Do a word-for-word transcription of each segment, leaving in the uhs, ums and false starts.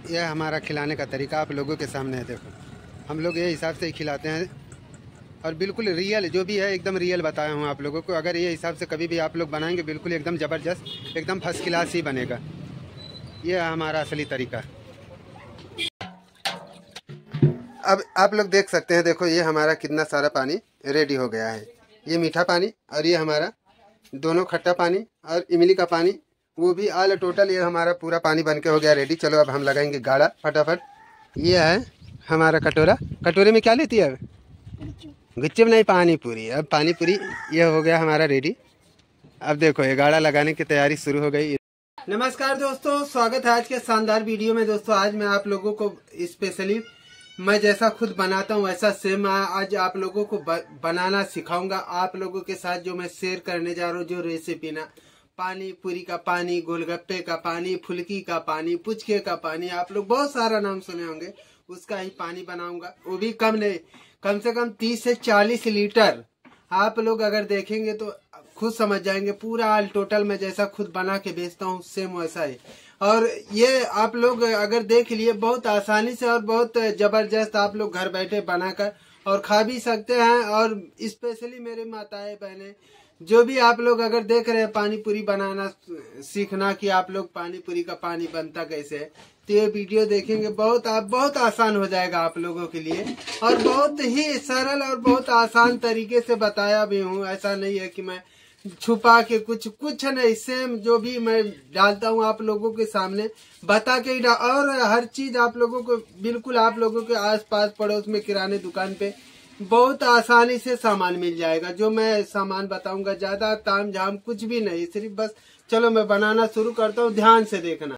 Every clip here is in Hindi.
यह हमारा खिलाने का तरीका आप लोगों के सामने है। देखो हम लोग ये हिसाब से ही खिलाते हैं और बिल्कुल रियल जो भी है एकदम रियल बताया हूँ आप लोगों को। अगर ये हिसाब से कभी भी आप लोग बनाएंगे बिल्कुल एकदम ज़बरदस्त एकदम फर्स्ट क्लास ही बनेगा। ये है हमारा असली तरीका। अब आप लोग देख सकते हैं, देखो ये हमारा कितना सारा पानी रेडी हो गया है। ये मीठा पानी और ये हमारा दोनों खट्टा पानी और इमली का पानी, वो भी ऑल टोटल ये हमारा पूरा पानी बन के हो गया रेडी। चलो अब हम लगाएंगे गाढ़ा फटाफट। ये है हमारा कटोरा। कटोरे में क्या लेती है? अब गुच्चे में नहीं, पानी पूरी। अब पानी पूरी ये हो गया हमारा रेडी। अब देखो ये गाढ़ा लगाने की तैयारी शुरू हो गई। नमस्कार दोस्तों, स्वागत है आज के शानदार वीडियो में। दोस्तों आज मैं आप लोगों को स्पेशली मैं जैसा खुद बनाता हूँ वैसा सेम आज आप लोगों को बनाना सिखाऊंगा। आप लोगों के साथ जो मैं शेयर करने जा रहा हूँ जो रेसिपी ना, पानी पूरी का पानी, गोलगप्पे का पानी, फुल्की का पानी, पुचके का पानी, आप लोग बहुत सारा नाम सुने होंगे, उसका ही पानी बनाऊंगा। वो भी कम नहीं, कम से कम तीस से चालीस लीटर। आप लोग अगर देखेंगे तो खुद समझ जाएंगे। पूरा ऑल टोटल मैं जैसा खुद बना के बेचता हूँ सेम वैसा ही। और ये आप लोग अगर देख लिए बहुत आसानी से और बहुत जबरदस्त आप लोग घर बैठे बनाकर और खा भी सकते हैं। और स्पेशली मेरे माताएं बहनें जो भी आप लोग अगर देख रहे हैं पानी पूरी बनाना सीखना कि आप लोग पानी पूरी का पानी बनता कैसे है, तो ये वीडियो देखेंगे बहुत आप बहुत आसान हो जाएगा आप लोगों के लिए। और बहुत ही सरल और बहुत आसान तरीके से बताया भी हूँ। ऐसा नहीं है कि मैं छुपा के कुछ कुछ नहीं, सेम जो भी मैं डालता हूँ आप लोगों के सामने बता के ही डाल। और हर चीज आप लोगों को बिल्कुल आप लोगों के आसपास पड़ोस में किराने दुकान पे बहुत आसानी से सामान मिल जाएगा। जो मैं सामान बताऊंगा ज्यादा ताम झाम कुछ भी नहीं, सिर्फ बस चलो मैं बनाना शुरू करता हूँ, ध्यान से देखना।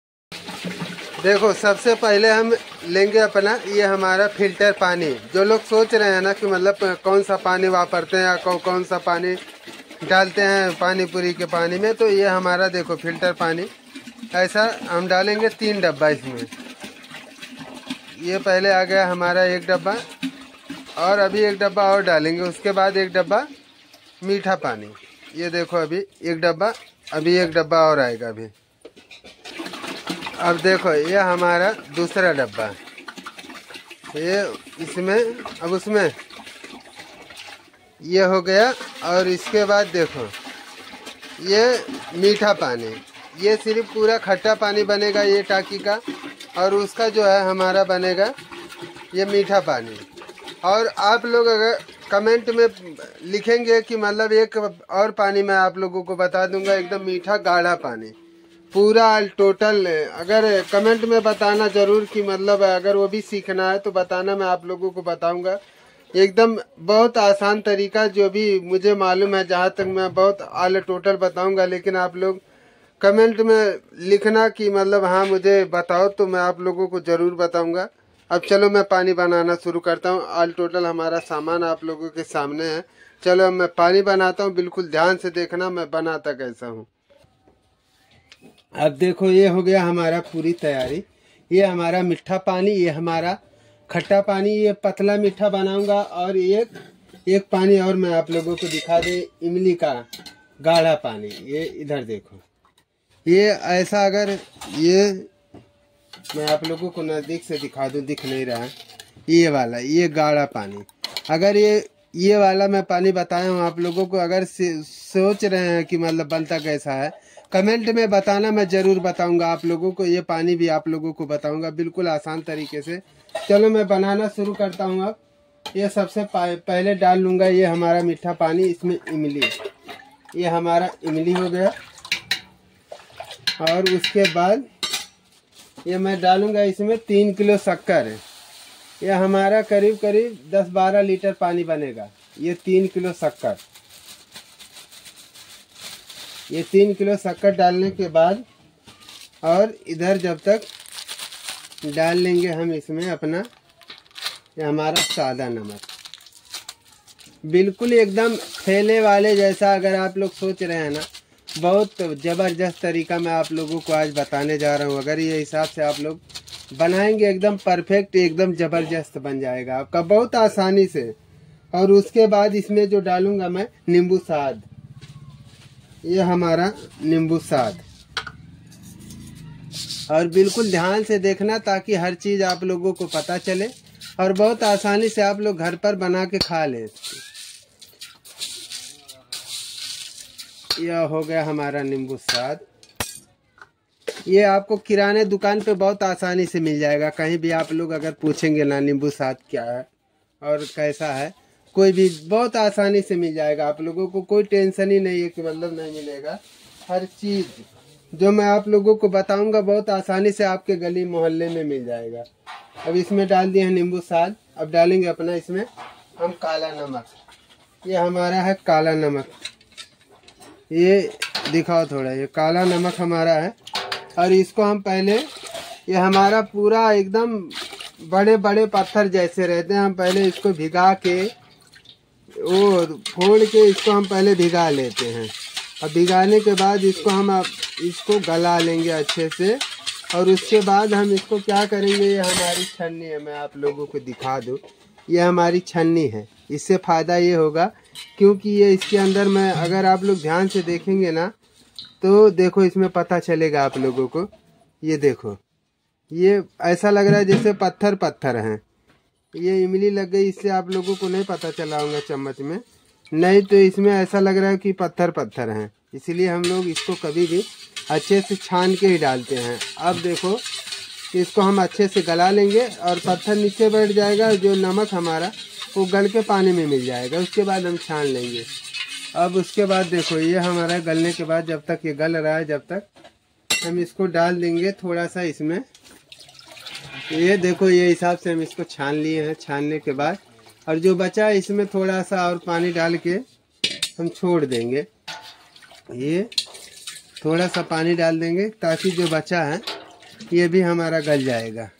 देखो सबसे पहले हम लेंगे अपना ये हमारा फिल्टर पानी। जो लोग सोच रहे हैं ना कि मतलब कौन सा पानी वापरते हैं या कौन कौन सा पानी डालते हैं पानी पूरी के पानी में, तो ये हमारा देखो फिल्टर पानी। ऐसा हम डालेंगे तीन डब्बा इसमें। ये पहले आ गया हमारा एक डब्बा और अभी एक डब्बा और डालेंगे। उसके बाद एक डब्बा मीठा पानी। ये देखो अभी एक डब्बा, अभी एक डब्बा और आएगा अभी। अब देखो ये हमारा दूसरा डब्बा, ये इसमें अब उसमें ये हो गया। और इसके बाद देखो ये मीठा पानी, ये सिर्फ पूरा खट्टा पानी बनेगा ये टाकी का, और उसका जो है हमारा बनेगा ये मीठा पानी। और आप लोग अगर कमेंट में लिखेंगे कि मतलब एक और पानी मैं आप लोगों को बता दूंगा, एकदम मीठा गाढ़ा पानी पूरा टोटल। अगर कमेंट में बताना जरूर कि मतलब अगर वो भी सीखना है तो बताना, मैं आप लोगों को बताऊंगा एकदम बहुत आसान तरीका जो भी मुझे मालूम है। जहाँ तक मैं बहुत ऑल टोटल बताऊंगा, लेकिन आप लोग कमेंट में लिखना कि मतलब हाँ मुझे बताओ, तो मैं आप लोगों को जरूर बताऊंगा। अब चलो मैं पानी बनाना शुरू करता हूँ। ऑल टोटल हमारा सामान आप लोगों के सामने है। चलो अब मैं पानी बनाता हूँ, बिल्कुल ध्यान से देखना मैं बनाता कैसा हूँ। अब देखो ये हो गया हमारा पूरी तैयारी। ये हमारा मीठा पानी, ये हमारा खट्टा पानी, ये पतला मीठा बनाऊंगा। और एक एक पानी और मैं आप लोगों को दिखा दे, इमली का गाढ़ा पानी। ये इधर देखो, ये ऐसा अगर ये मैं आप लोगों को नज़दीक से दिखा दूं, दिख नहीं रहा है, ये वाला ये गाढ़ा पानी। अगर ये ये वाला मैं पानी बताया हूँ आप लोगों को, अगर सोच रहे हैं कि मतलब बनता कैसा है, कमेंट में बताना, मैं ज़रूर बताऊंगा आप लोगों को। ये पानी भी आप लोगों को बताऊंगा बिल्कुल आसान तरीके से। चलो मैं बनाना शुरू करता हूँ। अब ये सबसे पहले डाल लूँगा ये हमारा मीठा पानी, इसमें इमली, ये हमारा इमली हो गया। और उसके बाद ये मैं डालूँगा इसमें तीन किलो शक्कर। ये हमारा करीब करीब दस बारह लीटर पानी बनेगा। ये तीन किलो शक्कर, ये तीन किलो शक्कर डालने के बाद और इधर जब तक डाल लेंगे हम इसमें अपना ये हमारा सादा नमक, बिल्कुल एकदम ठेले वाले जैसा। अगर आप लोग सोच रहे हैं ना, बहुत ज़बरदस्त तरीका मैं आप लोगों को आज बताने जा रहा हूँ। अगर ये हिसाब से आप लोग बनाएंगे एकदम परफेक्ट, एकदम ज़बरदस्त बन जाएगा आपका बहुत आसानी से। और उसके बाद इसमें जो डालूंगा मैं नींबू साद, ये हमारा नींबू साद। और बिल्कुल ध्यान से देखना ताकि हर चीज़ आप लोगों को पता चले और बहुत आसानी से आप लोग घर पर बना के खा लें। यह हो गया हमारा नींबू स्वाद। ये आपको किराने दुकान पे बहुत आसानी से मिल जाएगा। कहीं भी आप लोग अगर पूछेंगे ना नींबू स्वाद क्या है और कैसा है, कोई भी बहुत आसानी से मिल जाएगा। आप लोगों को कोई टेंशन ही नहीं है कि मतलब नहीं मिलेगा। हर चीज़ जो मैं आप लोगों को बताऊंगा बहुत आसानी से आपके गली मोहल्ले में मिल जाएगा। अब इसमें डाल दिए हैं नींबू स्वाद। अब डालेंगे अपना इसमें हम काला नमक। ये हमारा है काला नमक, ये दिखाओ थोड़ा, ये काला नमक हमारा है। और इसको हम पहले, ये हमारा पूरा एकदम बड़े बड़े पत्थर जैसे रहते हैं, हम पहले इसको भिगा के और फोड़ के इसको हम पहले भिगा लेते हैं। अब भिगाने के बाद इसको हम अब इसको गला लेंगे अच्छे से। और उसके बाद हम इसको क्या करेंगे, ये हमारी छन्नी है, मैं आप लोगों को दिखा दूँ। ये हमारी छन्नी है। इससे फ़ायदा ये होगा क्योंकि ये इसके अंदर में अगर आप लोग ध्यान से देखेंगे ना तो देखो इसमें पता चलेगा आप लोगों को। ये देखो, ये ऐसा लग रहा है जैसे पत्थर पत्थर हैं। ये इमली लग गई, इससे आप लोगों को नहीं पता चला होगा चम्मच में, नहीं तो इसमें ऐसा लग रहा है कि पत्थर पत्थर हैं। इसीलिए हम लोग इसको कभी भी अच्छे से छान के ही डालते हैं। अब देखो इसको हम अच्छे से गला लेंगे और पत्थर नीचे बैठ जाएगा, जो नमक हमारा वो गल के पानी में मिल जाएगा। उसके बाद हम छान लेंगे। अब उसके बाद देखो ये हमारा गलने के बाद, जब तक ये गल रहा है जब तक हम इसको डाल देंगे थोड़ा सा इसमें। ये देखो ये हिसाब से हम इसको छान लिए हैं। छानने के बाद और जो बचा इसमें थोड़ा सा और पानी डाल के हम छोड़ देंगे। ये थोड़ा सा पानी डाल देंगे ताकि जो बचा है ये भी हमारा गल जाएगा।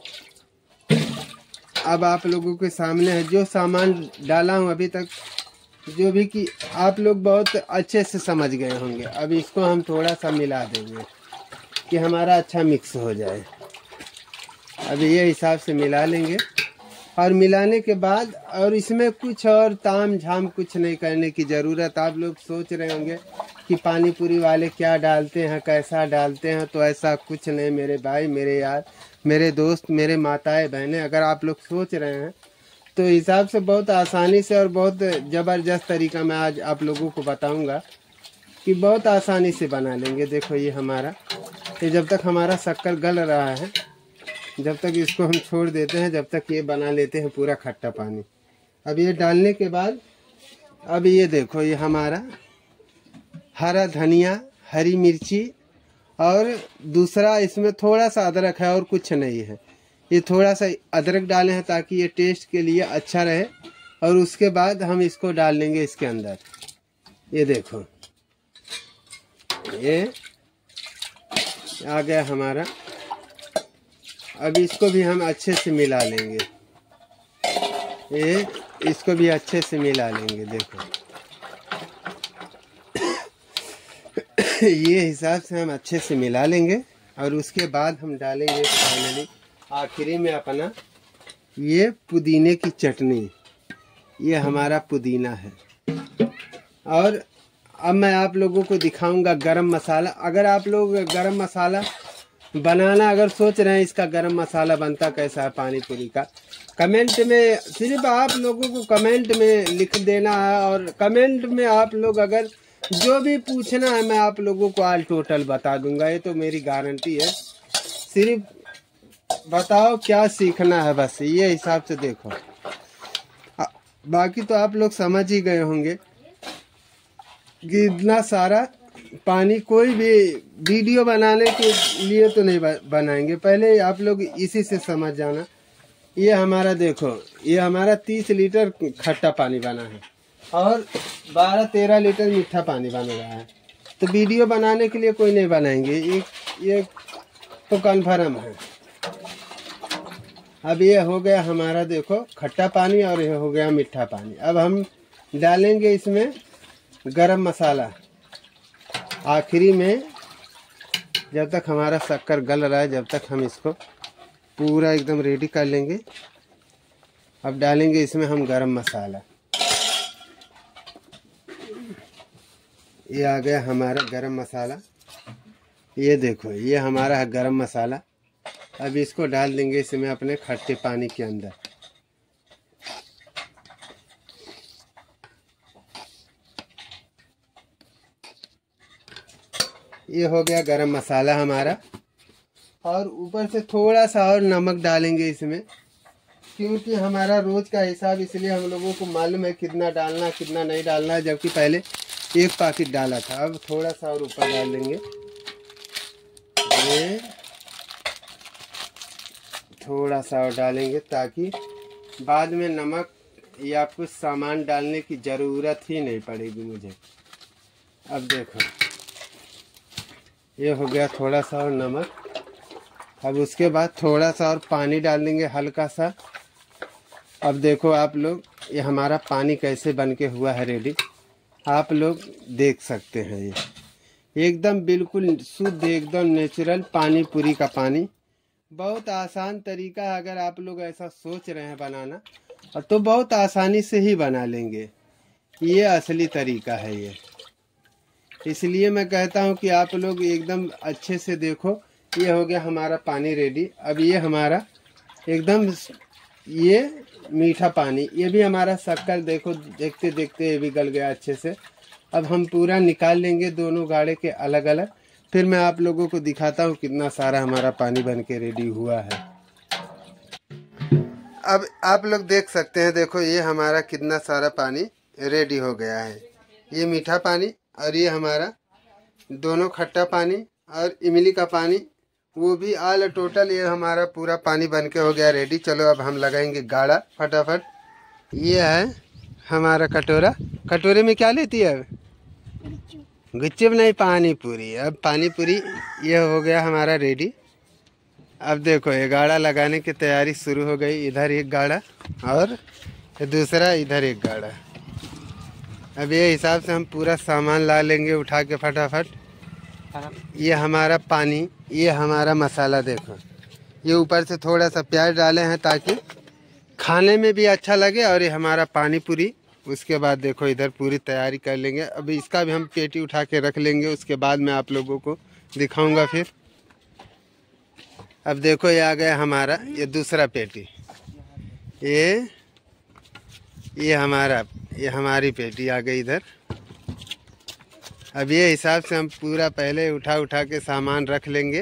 अब आप लोगों के सामने है जो सामान डाला हूँ अभी तक, जो भी कि आप लोग बहुत अच्छे से समझ गए होंगे। अब इसको हम थोड़ा सा मिला देंगे कि हमारा अच्छा मिक्स हो जाए। अब ये हिसाब से मिला लेंगे और मिलाने के बाद और इसमें कुछ और ताम झाम कुछ नहीं करने की ज़रूरत। आप लोग सोच रहे होंगे कि पानी पूरी वाले क्या डालते हैं, कैसा डालते हैं, तो ऐसा कुछ नहीं मेरे भाई, मेरे यार, मेरे दोस्त, मेरे माताएं बहनें, अगर आप लोग सोच रहे हैं तो हिसाब से बहुत आसानी से और बहुत ज़बरदस्त तरीका मैं आज आप लोगों को बताऊंगा कि बहुत आसानी से बना लेंगे। देखो ये हमारा, ये जब तक हमारा शक्कर गल रहा है जब तक इसको हम छोड़ देते हैं, जब तक ये बना लेते हैं पूरा खट्टा पानी। अब ये डालने के बाद अब ये देखो ये हमारा हरा धनिया, हरी मिर्ची और दूसरा इसमें थोड़ा सा अदरक है और कुछ नहीं है। ये थोड़ा सा अदरक डाले हैं ताकि ये टेस्ट के लिए अच्छा रहे। और उसके बाद हम इसको डाल लेंगे इसके अंदर। ये देखो ये आ गया हमारा। अब इसको भी हम अच्छे से मिला लेंगे। ये इसको भी अच्छे से मिला लेंगे। देखो ये हिसाब से हम अच्छे से मिला लेंगे और उसके बाद हम डालेंगे फाइनली आखिरी में अपना ये पुदीने की चटनी। ये हमारा पुदीना है। और अब मैं आप लोगों को दिखाऊंगा गरम मसाला। अगर आप लोग गरम मसाला बनाना अगर सोच रहे हैं, इसका गरम मसाला बनता कैसा है पानी पूरी का, कमेंट में, सिर्फ आप लोगों को कमेंट में लिख देना है। और कमेंट में आप लोग अगर जो भी पूछना है मैं आप लोगों को ऑल टोटल बता दूंगा। ये तो मेरी गारंटी है। सिर्फ बताओ क्या सीखना है, बस ये हिसाब से देखो। बाकी तो आप लोग समझ ही गए होंगे कि इतना सारा पानी कोई भी वीडियो बनाने के लिए तो नहीं बनाएंगे। पहले आप लोग इसी से समझ जाना। ये हमारा देखो, ये हमारा तीस लीटर खट्टा पानी बना है और बारह तेरह लीटर मीठा पानी बन रहा है। तो वीडियो बनाने के लिए कोई नहीं बनाएंगे, ये ये तो कन्फर्म है। अब ये हो गया हमारा देखो खट्टा पानी और ये हो गया मीठा पानी। अब हम डालेंगे इसमें गरम मसाला आखिरी में। जब तक हमारा शक्कर गल रहा है जब तक हम इसको पूरा एकदम रेडी कर लेंगे। अब डालेंगे इसमें हम गरम मसाला। ये आ गया हमारा गरम मसाला। ये देखो ये हमारा है गरम मसाला। अब इसको डाल देंगे इसमें अपने खट्टे पानी के अंदर। ये हो गया गरम मसाला हमारा। और ऊपर से थोड़ा सा और नमक डालेंगे इसमें, क्योंकि हमारा रोज का हिसाब इसलिए हम लोगों को मालूम है कितना डालना कितना नहीं डालना, जबकि पहले एक पैकेट डाला था। अब थोड़ा सा और ऊपर डाल देंगे। ये थोड़ा सा और डालेंगे ताकि बाद में नमक या कुछ सामान डालने की ज़रूरत ही नहीं पड़ेगी मुझे। अब देखो ये हो गया थोड़ा सा और नमक। अब उसके बाद थोड़ा सा और पानी डाल देंगे हल्का सा। अब देखो आप लोग ये हमारा पानी कैसे बन के हुआ है रेडी, आप लोग देख सकते हैं। ये एकदम बिल्कुल शुद्ध एकदम नेचुरल पानी पूरी का पानी। बहुत आसान तरीका है, अगर आप लोग ऐसा सोच रहे हैं बनाना और तो बहुत आसानी से ही बना लेंगे। ये असली तरीका है ये, इसलिए मैं कहता हूँ कि आप लोग एकदम अच्छे से देखो। ये हो गया हमारा पानी रेडी। अब ये हमारा एकदम ये मीठा पानी, ये भी हमारा शक्कर देखो देखते देखते ये भी गल गया अच्छे से। अब हम पूरा निकाल लेंगे दोनों गाढ़े के अलग अलग, फिर मैं आप लोगों को दिखाता हूँ कितना सारा हमारा पानी बन के रेडी हुआ है। अब आप लोग देख सकते हैं, देखो ये हमारा कितना सारा पानी रेडी हो गया है। ये मीठा पानी और ये हमारा दोनों खट्टा पानी और इमली का पानी, वो भी ऑल टोटल ये हमारा पूरा पानी बन के हो गया रेडी। चलो अब हम लगाएंगे गाढ़ा फटाफट। ये है हमारा कटोरा। कटोरे में क्या लेती है? गुच्चे में नहीं, पानी पूरी। अब पानी पूरी ये हो गया हमारा रेडी। अब देखो ये गाढ़ा लगाने की तैयारी शुरू हो गई। इधर एक गाढ़ा और दूसरा इधर एक गाढ़ा। अब ये हिसाब से हम पूरा सामान ला लेंगे उठा के फटाफट। ये हमारा पानी, ये हमारा मसाला। देखो ये ऊपर से थोड़ा सा प्याज डाले हैं ताकि खाने में भी अच्छा लगे। और ये हमारा पानी पूरी। उसके बाद देखो इधर पूरी तैयारी कर लेंगे। अब इसका भी हम पेटी उठा के रख लेंगे, उसके बाद मैं आप लोगों को दिखाऊंगा फिर। अब देखो ये आ गया हमारा ये दूसरा पेटी। ये ये हमारा ये हमारी पेटी आ गई इधर। अब ये हिसाब से हम पूरा पहले उठा उठा के सामान रख लेंगे।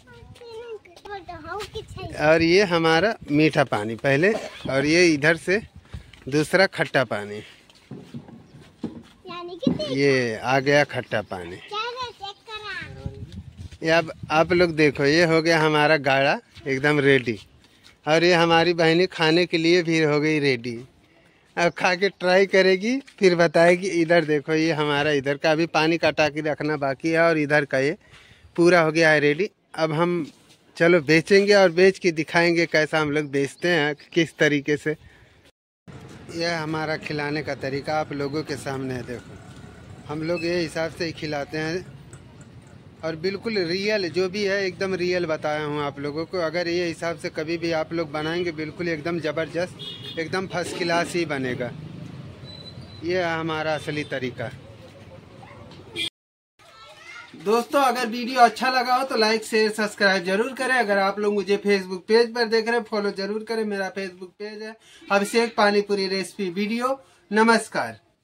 और ये हमारा मीठा पानी पहले, और ये इधर से दूसरा खट्टा पानी। ये आ गया खट्टा पानी। ये अब आप लोग देखो ये हो गया हमारा गाढ़ा एकदम रेडी। और ये हमारी बहनी खाने के लिए भी हो गई रेडी। अब खा के ट्राई करेगी फिर बताएगी। इधर देखो ये हमारा इधर का अभी पानी कटा के रखना बाकी है, और इधर का ये पूरा हो गया है रेडी। अब हम चलो बेचेंगे और बेच के दिखाएंगे कैसा हम लोग बेचते हैं, किस तरीके से। यह हमारा खिलाने का तरीका आप लोगों के सामने है। देखो हम लोग ये हिसाब से ही खिलाते हैं, और बिल्कुल रियल जो भी है एकदम रियल बताया हूँ आप लोगों को। अगर ये हिसाब से कभी भी आप लोग बनाएंगे बिल्कुल एकदम ज़बरदस्त एकदम फर्स्ट क्लास ही बनेगा। ये है हमारा असली तरीका। दोस्तों अगर वीडियो अच्छा लगा हो तो लाइक शेयर सब्सक्राइब जरूर करें। अगर आप लोग मुझे फेसबुक पेज पर देख रहे हैं फॉलो जरूर करें। मेरा फेसबुक पेज है अभिषेक पानीपुरी रेसिपी वीडियो। नमस्कार।